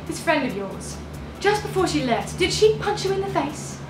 This friend of yours, just before she left, did she punch you in the face?